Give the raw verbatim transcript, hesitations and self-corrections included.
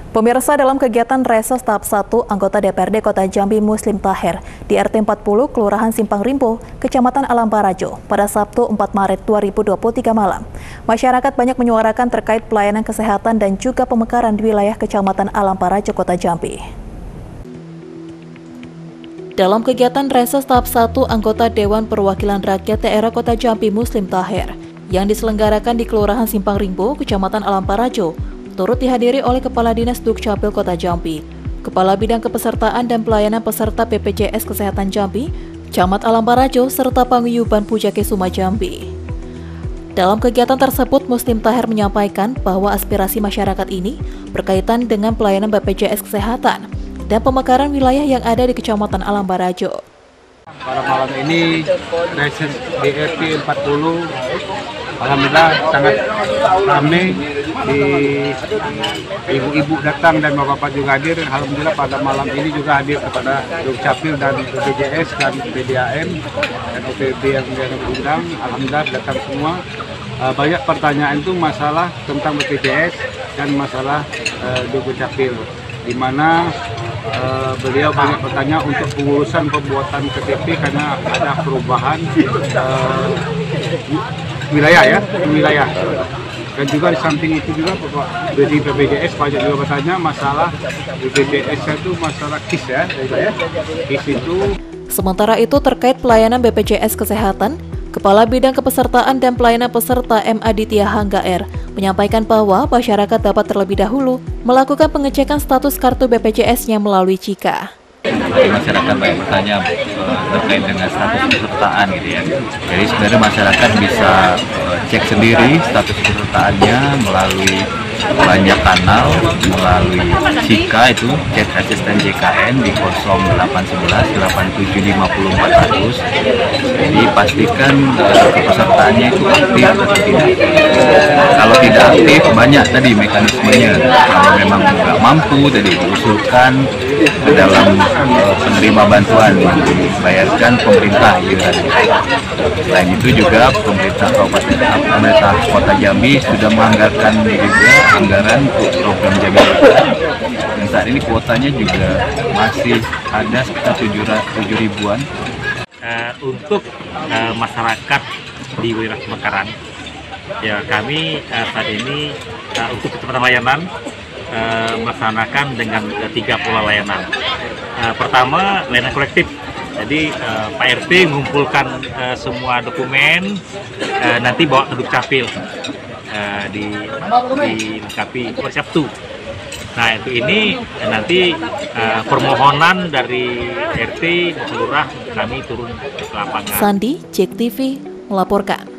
Pemirsa, dalam kegiatan reses tahap satu, anggota D P R D Kota Jambi Muslim Taher di R T empat puluh Kelurahan Simpang Rimpo, Kecamatan Alambarajo pada Sabtu empat Maret dua ribu dua puluh tiga malam. Masyarakat banyak menyuarakan terkait pelayanan kesehatan dan juga pemekaran di wilayah Kecamatan Alambarajo, Kota Jambi. Dalam kegiatan reses tahap satu, anggota Dewan Perwakilan Rakyat Daerah Kota Jambi Muslim Taher yang diselenggarakan di Kelurahan Simpang Rimpo, Kecamatan Alambarajo, turut dihadiri oleh Kepala Dinas Dukcapil Kota Jambi, Kepala Bidang Kepesertaan dan Pelayanan Peserta B P J S Kesehatan Jambi, Camat Alambarajo, serta Paguyuban Pujakesuma Jambi. Dalam kegiatan tersebut, Muslim Taher menyampaikan bahwa aspirasi masyarakat ini berkaitan dengan pelayanan B P J S Kesehatan dan pemekaran wilayah yang ada di Kecamatan Alambarajo. Pada malam ini, reses di R T empat puluh, alhamdulillah sangat ramai. Di ibu-ibu datang dan bapak-bapak juga hadir. Alhamdulillah pada malam ini juga hadir kepada Dukcapil dan B P J S dan P D A M dan O P D yang diundang. Alhamdulillah datang semua. Uh, banyak pertanyaan itu masalah tentang B P J S dan masalah uh, Dukcapil, di mana uh, beliau banyak bertanya untuk pengurusan pembuatan K T P karena ada perubahan uh, wilayah ya, wilayah. Dan juga di samping itu juga dari B P J S banyak juga bertanya masalah B P J S itu masalah K I S ya, ya. K I S itu. Sementara itu terkait pelayanan B P J S Kesehatan, Kepala Bidang Kepesertaan dan Pelayanan Peserta M Aditya Hanggaer menyampaikan bahwa masyarakat dapat terlebih dahulu melakukan pengecekan status kartu B P J S-nya melalui Cika. Masyarakat banyak bertanya uh, terkait dengan status kepesertaan gitu ya. Jadi sebenarnya masyarakat bisa uh, cek sendiri status kepesertaannya melalui banyak kanal, melalui Cika itu chat asisten J K N di nol delapan satu satu delapan tujuh lima empat nol nol. Jadi pastikan uh, kepesertaannya itu aktif atau tidak. Kalau tidak aktif, banyak tadi mekanismenya. Kalau memang nggak mampu, tadi diusulkan ke dalam uh, penerima bantuan yang dibayarkan pemerintah iuran. Selain itu juga pemerintah Kabupaten pemerintah Kota Jambi sudah menganggarkan juga anggaran untuk program jaga data. Dan saat ini kuotanya juga masih ada sekitar tujuh ribuan. Uh, untuk uh, masyarakat di wilayah pemekaran, ya kami uh, saat ini uh, untuk kecepatan layanan uh, melaksanakan dengan uh, tiga pola layanan. Uh, pertama, layanan kolektif. Jadi uh, Pak R T mengumpulkan uh, semua dokumen, uh, nanti bawa ke Dukcapil uh, di dilengkapi per Sabtu. Nah itu ini nanti uh, permohonan dari R T dan lurah kami turun ke lapangan. Sandi, Jek T V melaporkan.